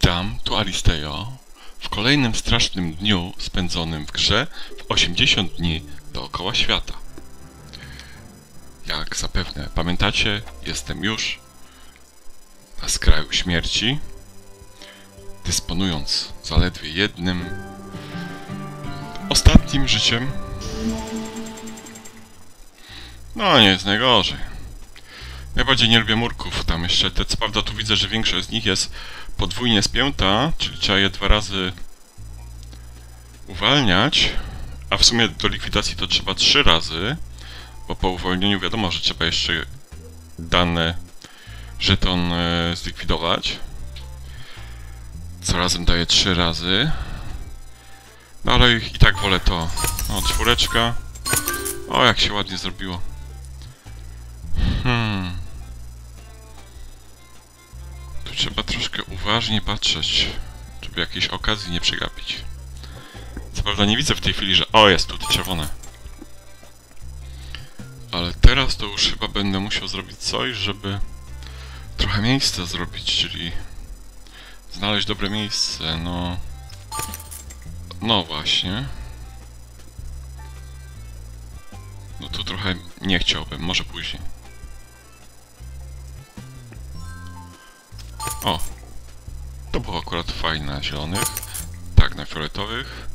Witam, tu Alistejo, w kolejnym strasznym dniu spędzonym w grze w 80 dni dookoła świata. Jak zapewne pamiętacie, jestem już na skraju śmierci, dysponując zaledwie jednym ostatnim życiem. No, nie jest najgorzej. Najbardziej nie lubię murków, tam jeszcze te, co prawda tu widzę, że większość z nich jest podwójnie spięta, czyli trzeba je 2 razy uwalniać, a w sumie do likwidacji to trzeba 3 razy, bo po uwolnieniu wiadomo, że trzeba jeszcze dany żeton zlikwidować, co razem daje 3 razy, no ale i tak wolę to. O, 4. O, jak się ładnie zrobiło. Tu trzeba troszkę uważnie patrzeć, żeby jakiejś okazji nie przegapić. Co prawda nie widzę w tej chwili, że... O, jest tu czerwone. Ale teraz to już chyba będę musiał zrobić coś, żeby trochę miejsca zrobić, czyli znaleźć dobre miejsce, no... No właśnie. No tu trochę nie chciałbym, może później. O! To było akurat fajne na zielonych. Tak, na fioletowych.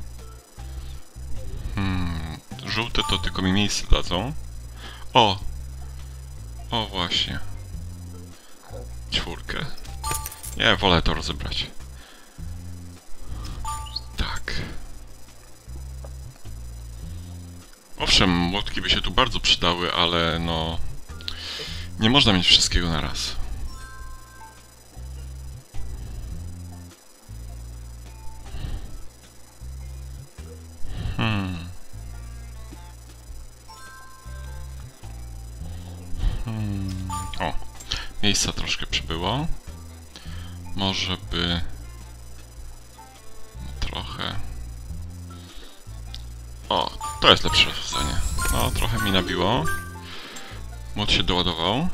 Żółte to tylko mi miejsce dadzą. O! O właśnie. 4. Nie, wolę to rozebrać. Tak. Owszem, młotki by się tu bardzo przydały, ale no... Nie można mieć wszystkiego na raz. O, miejsca troszkę przybyło. Może by... trochę... O, to jest lepsze rozwiązanie. No, trochę mi nabiło. Młot się doładował.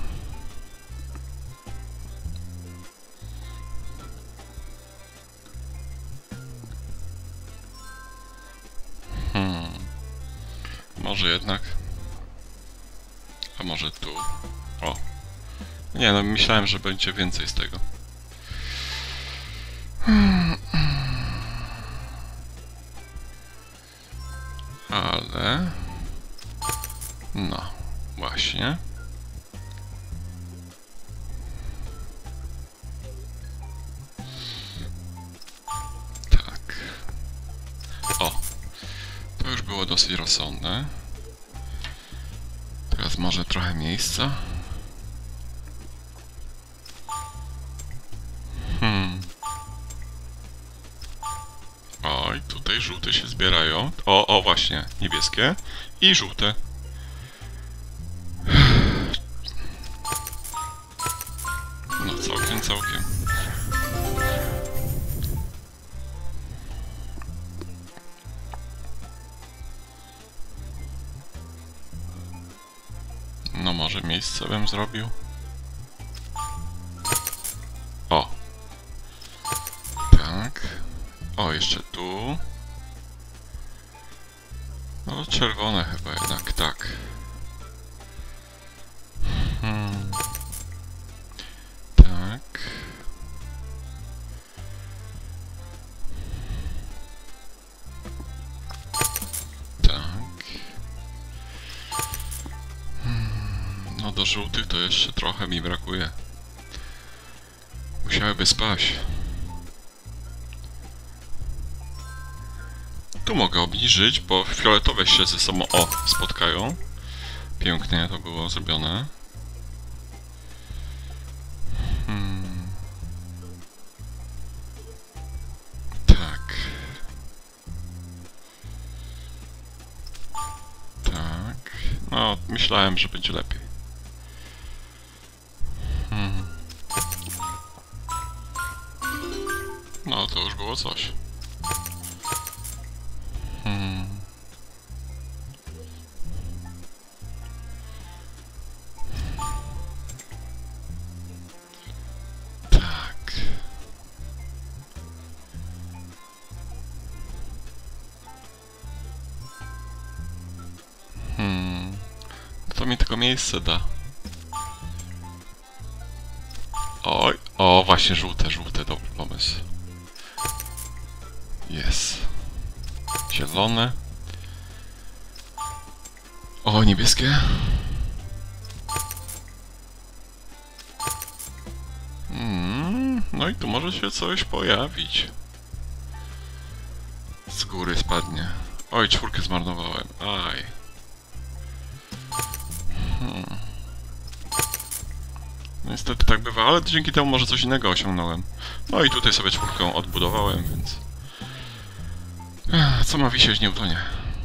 Może jednak... A może tu... O! Nie no, myślałem, że będzie więcej z tego. Ale... No, właśnie. Tak. O! To już było dosyć rozsądne. Teraz może trochę miejsca. Oj, tutaj żółte się zbierają. O, właśnie, niebieskie i żółte. No, całkiem. No, może miejsce bym zrobił. O. Tak. O, jeszcze tu. No, czerwone chyba jednak, tak. Tak. Tak. No, do żółtych to jeszcze trochę mi brakuje. Musiałyby spaść. Tu mogę obniżyć, bo fioletowe się ze sobą spotkają. Pięknie to było zrobione. Tak. Tak. No, myślałem, że będzie lepiej. No, to już było coś. Tak. mi tylko miejsce da. Oj, o właśnie żółte, dobry pomysł. Jest. Zielone. O, niebieskie. No i tu może się coś pojawić. Z góry spadnie. Oj, 4 zmarnowałem. Aj. Niestety tak bywa, ale dzięki temu może coś innego osiągnąłem. No i tutaj sobie 4 odbudowałem, więc... co ma wisieć, nie utonie.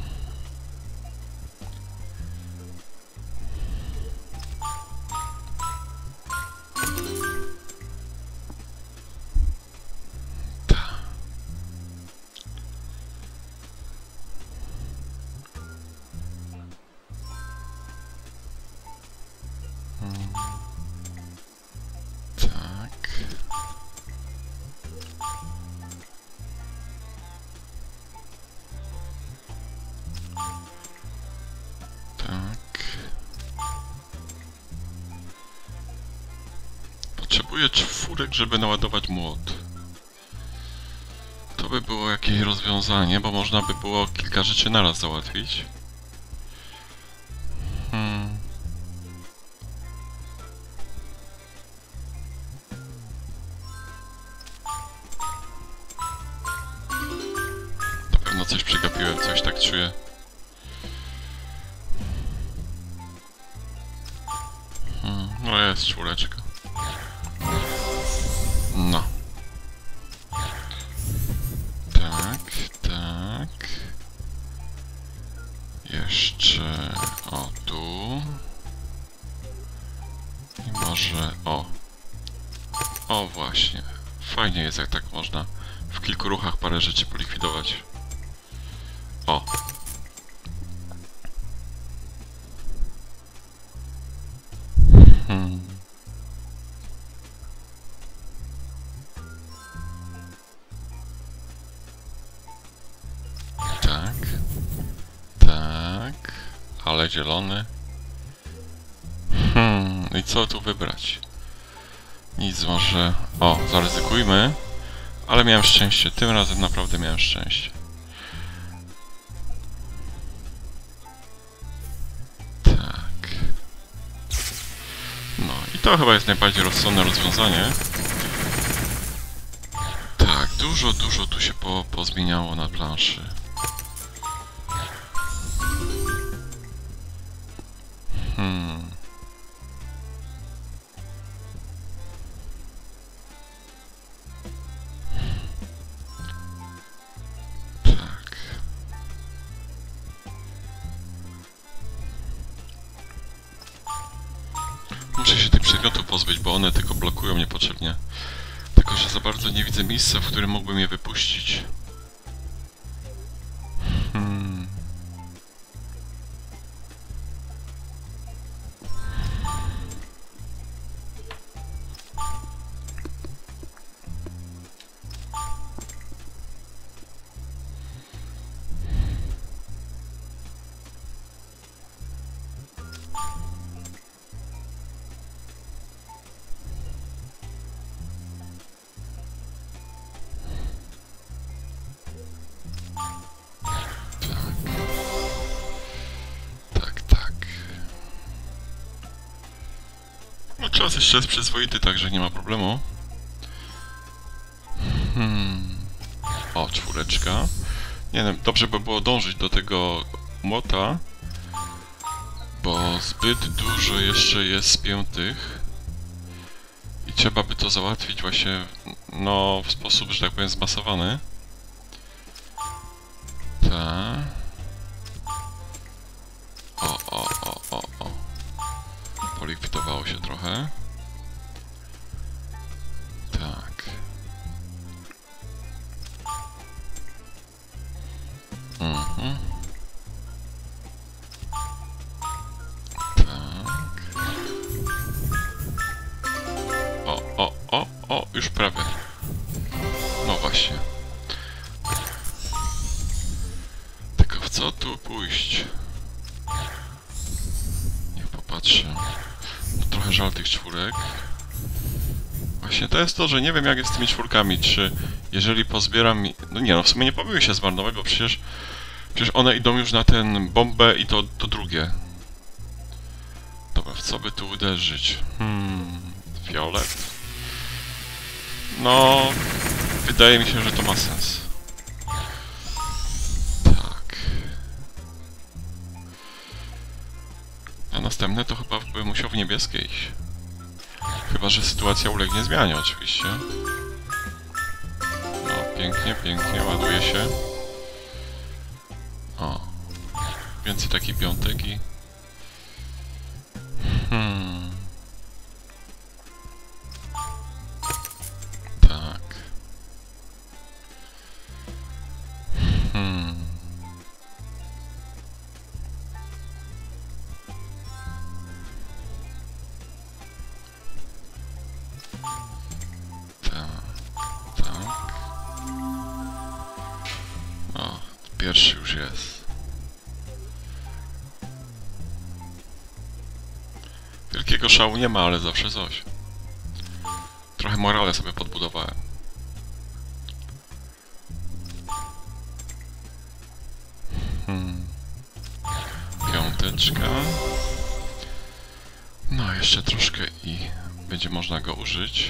Potrzebuję 4, żeby naładować młot. To by było jakieś rozwiązanie, bo można by było kilka rzeczy naraz załatwić. Na pewno coś przegapiłem, coś tak czuję. No jest 4. No. Tak. Jeszcze... o, tu. I może... O, właśnie. Fajnie jest, jak tak można w kilku ruchach parę rzeczy polikwidować. O. Tak. Ale zielony. I co tu wybrać? Nic, może... O, zaryzykujmy. Ale miałem szczęście. Tym razem naprawdę miałem szczęście. Tak. No i to chyba jest najbardziej rozsądne rozwiązanie. Tak, dużo tu się pozmieniało na planszy. Muszę się tych przedmiotów pozbyć, bo one tylko blokują niepotrzebnie. Tylko że za bardzo nie widzę miejsca, w którym mógłbym je wypuścić. Czas jeszcze jest przyzwoity, także nie ma problemu. O, 4. Nie wiem, dobrze by było dążyć do tego młota, bo zbyt dużo jeszcze jest spiętych i trzeba by to załatwić właśnie, no, w sposób, że tak powiem, zmasowany. Tak. O. Polikwidowało się trochę. Tak. Tak. O, już prawie. No właśnie. Tylko w co tu pójść? Niech patrzę. Trochę żal tych czwórek. Właśnie to jest to, że nie wiem jak jest z tymi czwórkami, czy jeżeli pozbieram... No nie no, w sumie nie powinny się zmarnować, bo przecież one idą już na ten bombę i to drugie. Dobra, w co by tu uderzyć? Fiolet? No... Wydaje mi się, że to ma sens. Tak. A następne to chyba bym musiał w niebieskie iść. Chyba że sytuacja ulegnie zmianie oczywiście. No, pięknie, pięknie, ładuje się. O. Więcej takich piątek i... Tak. O, pierwszy już jest. Wielkiego szału nie ma, ale zawsze coś. Trochę morale sobie podbudowałem. Piąteczka. No, jeszcze troszkę i będzie można go użyć.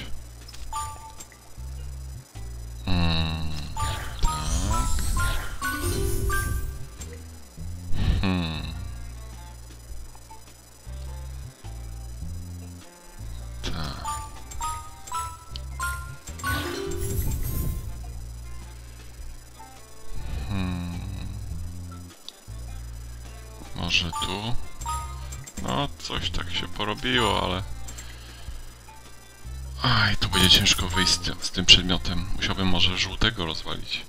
Może tu? No, coś tak się porobiło, ale... Aj, tu będzie ciężko wyjść z tym przedmiotem. Musiałbym może żółtego rozwalić.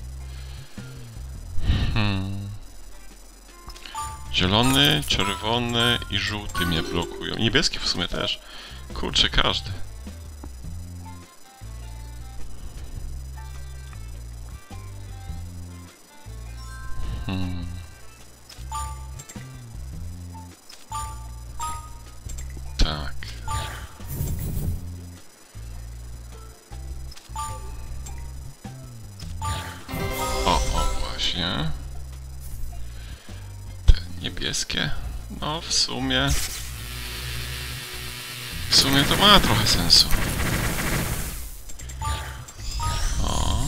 Zielony, czerwony i żółty mnie blokują. Niebieski w sumie też. Kurczę, każdy. Tak. O, właśnie. Te niebieskie. No, w sumie to ma trochę sensu. O.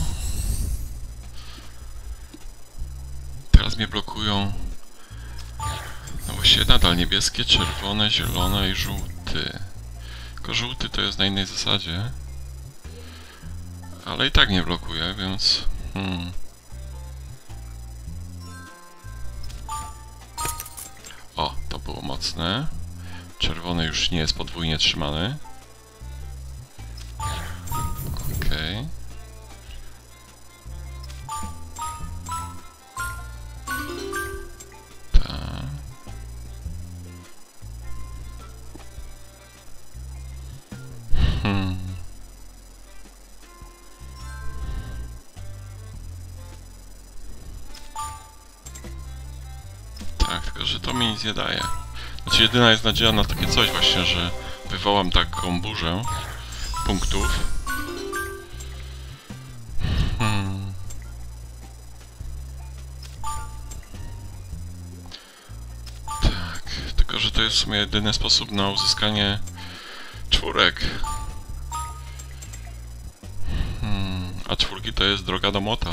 Teraz mnie blokują. No właściwie nadal niebieskie, czerwone, zielone i żółty. Tylko żółty to jest na innej zasadzie. Ale i tak nie blokuje, więc... O, to było mocne. Czerwony już nie jest podwójnie trzymany. Okej. Tak. Tak, tylko że to mi nic nie daje. Znaczy jedyna jest nadzieja na takie coś właśnie, że wywołam taką burzę punktów. Tak, tylko że to jest w sumie jedyny sposób na uzyskanie czwórek. A czwórki to jest droga do młota.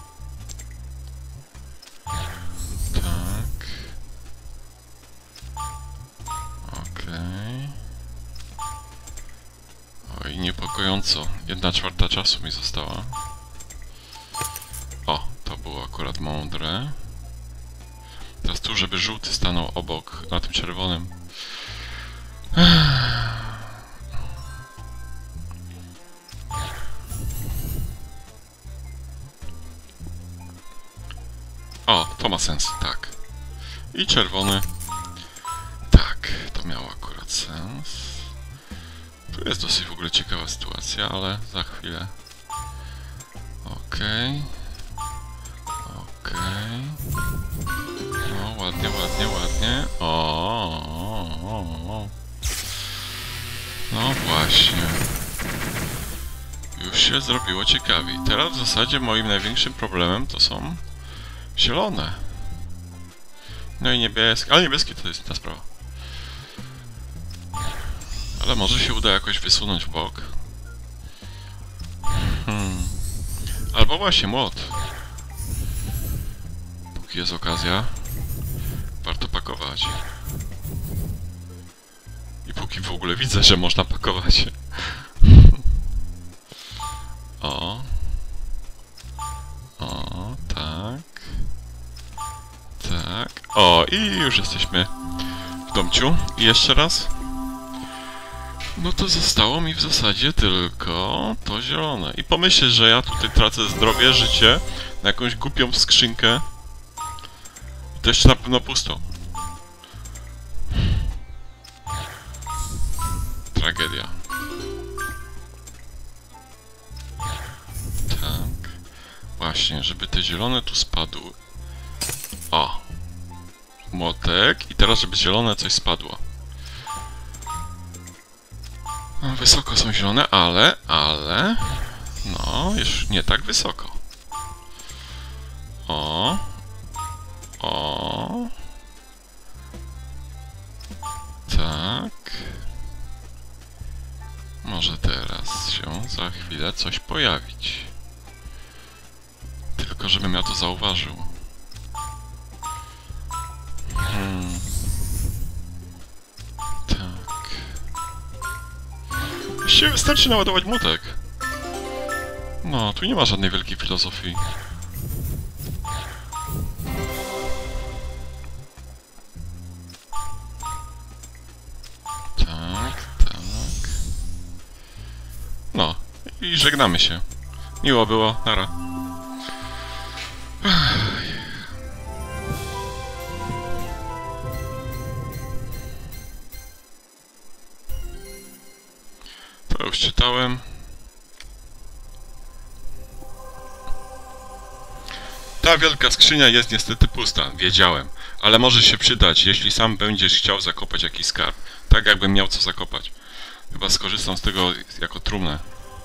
Oj, niepokojąco. 1/4 czasu mi została. O, to było akurat mądre. Teraz tu, żeby żółty stanął obok, na tym czerwonym. O, to ma sens, tak. I czerwony. Tak, to miało akurat sens. Tu jest dosyć w ogóle ciekawa sytuacja, ale za chwilę. Okej. Okej. No, ładnie, ładnie, ładnie. O. właśnie. Już się zrobiło ciekawiej. Teraz w zasadzie moim największym problemem to są zielone. No i niebieskie. Ale niebieskie to jest ta sprawa. Ale może się uda jakoś wysunąć w bok. Albo właśnie młot. Póki jest okazja, warto pakować. I póki w ogóle widzę, że można pakować. O. O, tak. Tak. O, i już jesteśmy w domciu. I jeszcze raz. No to zostało mi w zasadzie tylko to zielone. I pomyśleć, że ja tutaj tracę zdrowie, życie na jakąś głupią skrzynkę. I to jeszcze na pewno pusto. Tragedia. Tak. Właśnie, żeby te zielone tu spadły. O! Młotek. I teraz, żeby zielone coś spadło. No, wysoko są zielone, ale... No, już nie tak wysoko. O. O. Tak. Może teraz się za chwilę coś pojawić. Tylko żebym ja to zauważył. Tak. Właściwie wystarczy naładować młotek. No, tu nie ma żadnej wielkiej filozofii. Tak, tak. No, i żegnamy się. Miło było, nara. To już czytałem. Ta wielka skrzynia jest niestety pusta, wiedziałem, ale może się przydać, jeśli sam będziesz chciał zakopać jakiś skarb. Tak jakbym miał co zakopać. Chyba skorzystam z tego jako trumnę.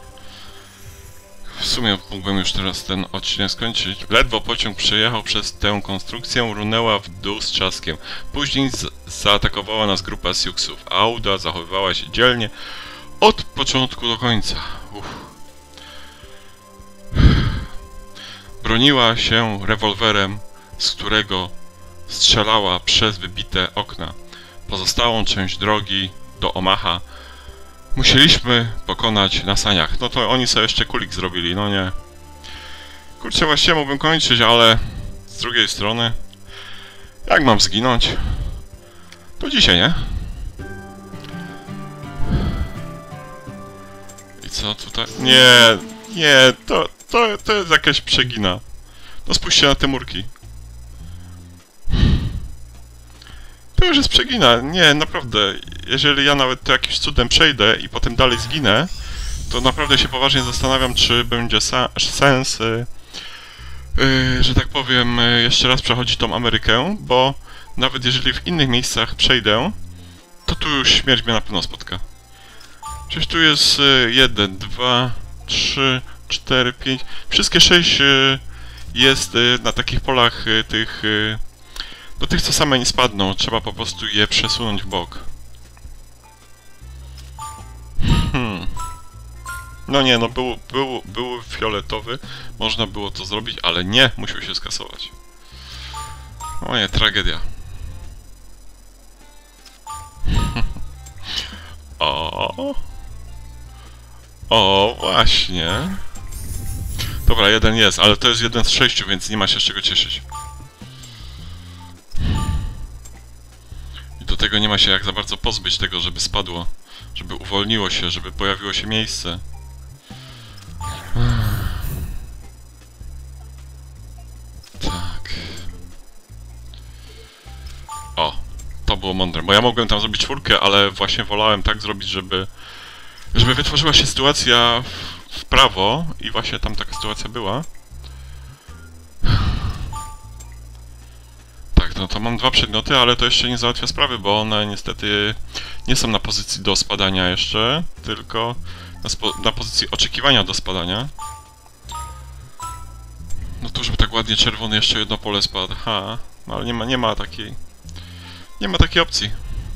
W sumie mógłbym już teraz ten odcinek skończyć. Ledwo pociąg przejechał przez tę konstrukcję, runęła w dół z trzaskiem. Później zaatakowała nas grupa Siuksów. Auda zachowywała się dzielnie od początku do końca. Broniła się rewolwerem, z którego strzelała przez wybite okna. Pozostałą część drogi do Omaha musieliśmy pokonać na saniach. No to oni sobie jeszcze kulik zrobili, no nie. Kurczę, właściwie mógłbym kończyć, ale z drugiej strony, jak mam zginąć, to dzisiaj, nie? I co tutaj? Nie, to jest jakaś przegina. No spójrzcie na te murki. To już jest przegina. Nie, naprawdę. Jeżeli ja nawet to jakimś cudem przejdę i potem dalej zginę, to naprawdę się poważnie zastanawiam, czy będzie sens, że tak powiem, jeszcze raz przechodzić tą Amerykę, bo nawet jeżeli w innych miejscach przejdę, to tu już śmierć mnie na pewno spotka. Przecież tu jest 1, 2, 3, 4, 5... Wszystkie 6 jest na takich polach tych... Do tych, co same nie spadną, trzeba po prostu je przesunąć w bok. No nie, no był fioletowy, można było to zrobić, ale nie, musiał się skasować. O nie, tragedia. O, właśnie. Dobra, jeden jest, ale to jest 1 z 6, więc nie ma się z czego cieszyć. I do tego nie ma się jak za bardzo pozbyć tego, żeby spadło, żeby uwolniło się, żeby pojawiło się miejsce. Tak. O, to było mądre, bo ja mogłem tam zrobić 4, ale właśnie wolałem tak zrobić, żeby wytworzyła się sytuacja w prawo i właśnie tam taka sytuacja była. Tak, no to mam 2 przedmioty, ale to jeszcze nie załatwia sprawy, bo one niestety nie są na pozycji do spadania jeszcze, tylko na pozycji oczekiwania do spadania. No to żeby tak ładnie czerwony jeszcze jedno pole spadł, no ale nie ma takiej... Nie ma takiej opcji.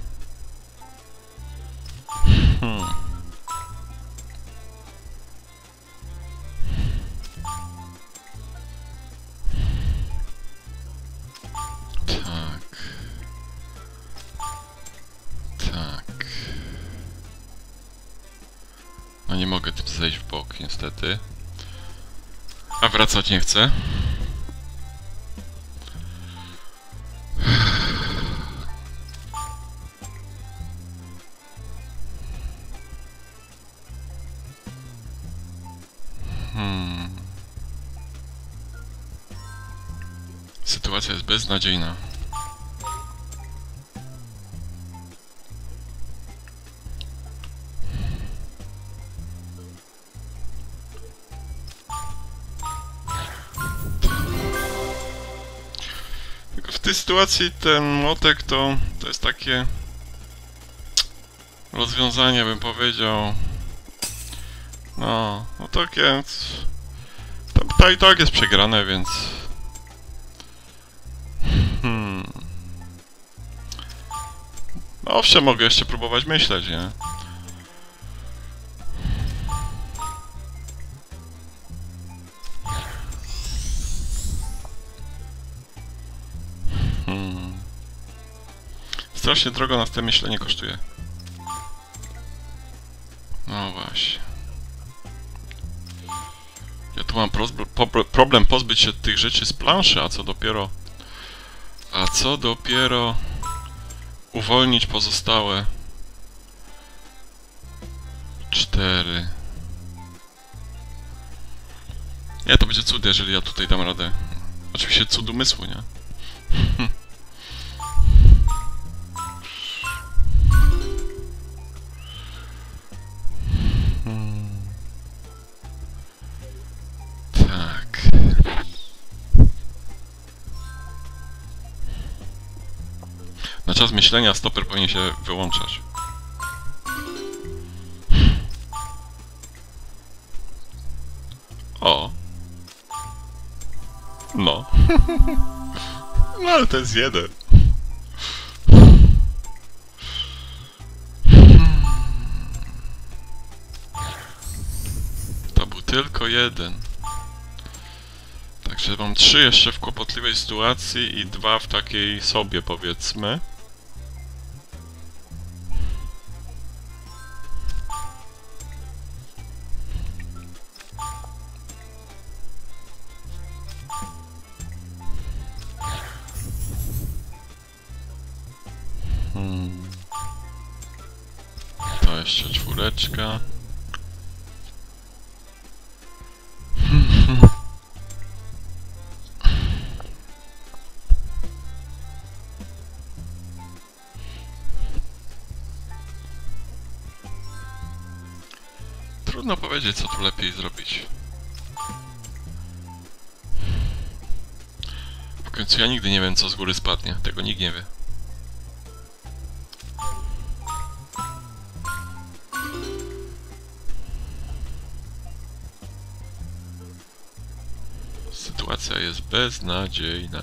Tak. No nie mogę tym zejść w bok, niestety. A wracać nie chcę. Sytuacja jest beznadziejna. Tylko w tej sytuacji ten młotek to jest takie rozwiązanie, bym powiedział. No takie... To i tak jest przegrane, więc... No owszem, mogę jeszcze próbować myśleć, nie? Strasznie drogo nas te myślenie kosztuje. No właśnie. Ja tu mam problem pozbyć się tych rzeczy z planszy, a co dopiero... uwolnić pozostałe 4. Nie, to będzie cud, jeżeli ja tutaj dam radę. Oczywiście cud umysłu, nie? Tak. Na czas myślenia stoper powinien się wyłączać. O. No. No ale to jest 1. To był tylko 1. Także mam 3 jeszcze w kłopotliwej sytuacji i 2 w takiej sobie, powiedzmy. To jeszcze 4. Trudno powiedzieć, co tu lepiej zrobić. W końcu ja nigdy nie wiem, co z góry spadnie. Tego nikt nie wie. Sytuacja jest beznadziejna.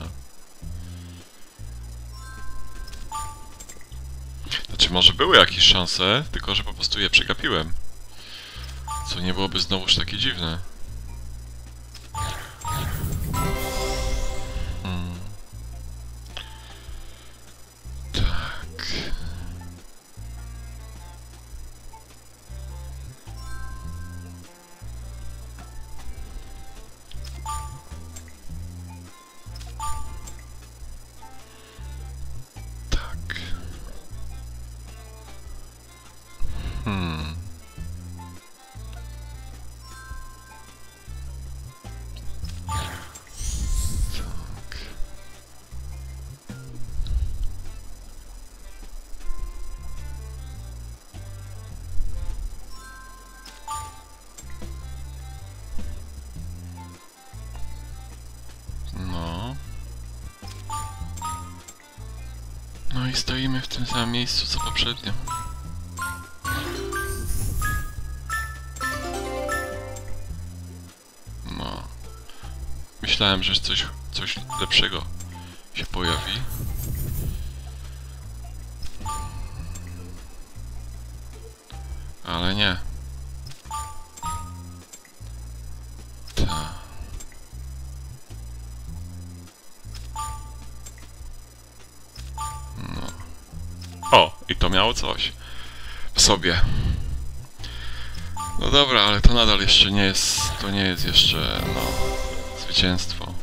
Znaczy, może były jakieś szanse, tylko że po prostu je przegapiłem. Co nie byłoby znowuż takie dziwne. Tak. Tak. i stoimy w tym samym miejscu co poprzednio. No. Myślałem, że coś lepszego się pojawi. Ale nie. Ta. No. O, i to miało coś w sobie. No dobra, ale to nadal jeszcze nie jest, to nie jest jeszcze, no, zwycięstwo.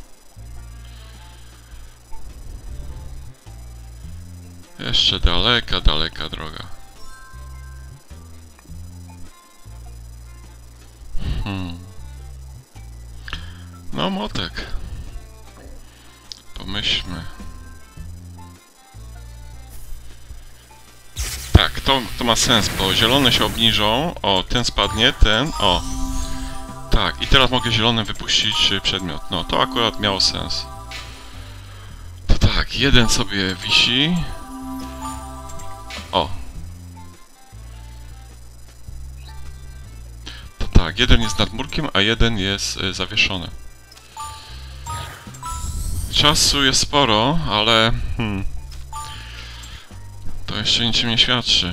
Jeszcze daleka, daleka droga. No, młotek. Pomyślmy. Tak, to ma sens, bo zielone się obniżą. O, ten spadnie, ten, o. Tak, i teraz mogę zielonym wypuścić przedmiot. No, to akurat miało sens. To tak, jeden sobie wisi. O. To tak, jeden jest nad murkiem, a jeden jest zawieszony. Czasu jest sporo, ale... to jeszcze niczym nie świadczy.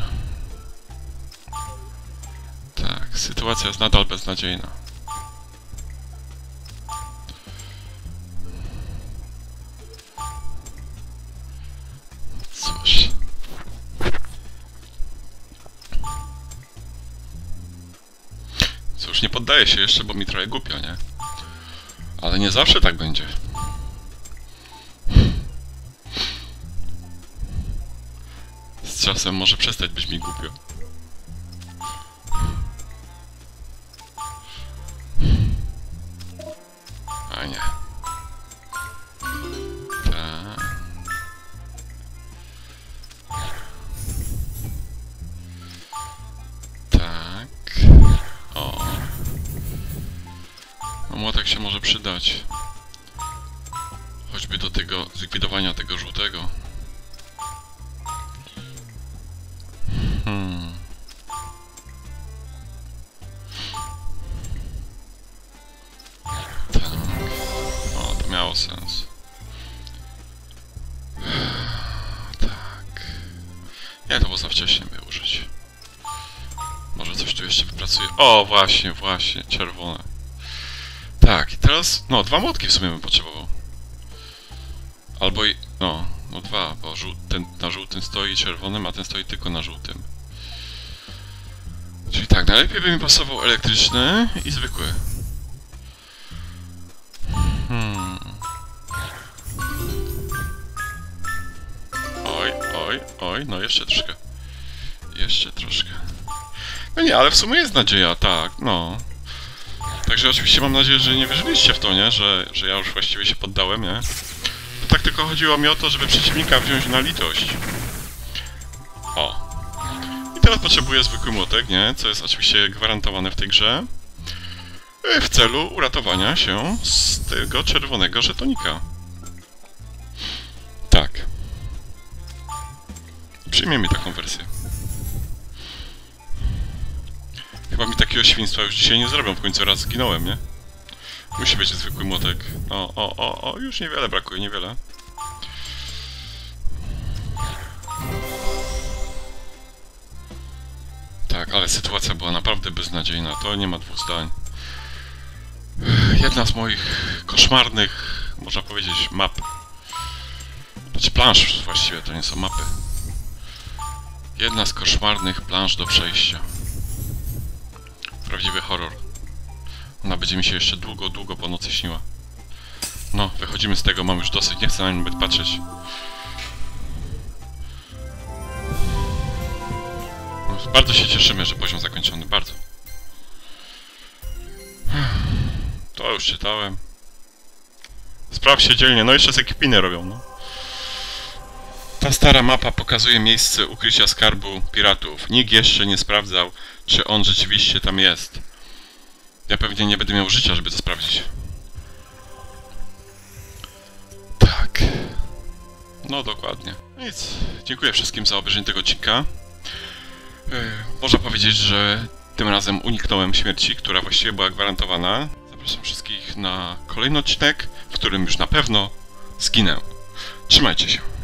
Tak, sytuacja jest nadal beznadziejna. Cóż. Cóż, nie poddaję się jeszcze, bo mi trochę głupio, nie? Ale nie zawsze tak będzie. Z czasem może przestać być mi głupio. A nie. Tak. Tak. O. No, młotek się może przydać. Choćby do tego zlikwidowania tego żółtego. Tak. O, to miało sens. Tak. Nie, to było za wcześnie, by użyć. Może coś tu jeszcze wypracuję. O, właśnie, właśnie, czerwone. Tak, i teraz, no, dwa młotki w sumie bym potrzebował. Albo i, no dwa, bo ten na żółtym stoi czerwonym, a ten stoi tylko na żółtym. Czyli tak, najlepiej by mi pasował elektryczny i zwykły. Oj, no jeszcze troszkę. Jeszcze troszkę. No nie, ale w sumie jest nadzieja, tak, no. Także oczywiście mam nadzieję, że nie wierzyliście w to, nie? Że ja już właściwie się poddałem, nie? To tak tylko chodziło mi o to, żeby przeciwnika wziąć na litość. O. I teraz potrzebuję zwykły młotek, nie? Co jest oczywiście gwarantowane w tej grze. W celu uratowania się z tego czerwonego żetonika. Tak. Przyjmiemy taką wersję. Chyba mi takiego świństwa już dzisiaj nie zrobią, w końcu raz zginąłem, nie? Musi być zwykły młotek. O, już niewiele brakuje, niewiele. Tak, ale sytuacja była naprawdę beznadziejna, to nie ma dwóch zdań. Jedna z moich koszmarnych, można powiedzieć, map. Znaczy plansz właściwie, to nie są mapy. Jedna z koszmarnych plansz do przejścia. Prawdziwy horror. Ona będzie mi się jeszcze długo, długo po nocy śniła. No, wychodzimy z tego, mam już dosyć, nie chcę na nią nawet patrzeć. No, bardzo się cieszymy, że poziom zakończony, bardzo. To już czytałem. Spraw się dzielnie, no jeszcze z ekipiny robią, no. Ta stara mapa pokazuje miejsce ukrycia skarbu piratów. Nikt jeszcze nie sprawdzał, czy on rzeczywiście tam jest. Ja pewnie nie będę miał życia, żeby to sprawdzić. Tak. No dokładnie. Nic. Dziękuję wszystkim za obejrzenie tego odcinka. Można powiedzieć, że tym razem uniknąłem śmierci, która właściwie była gwarantowana. Zapraszam wszystkich na kolejny odcinek, w którym już na pewno zginę. Trzymajcie się.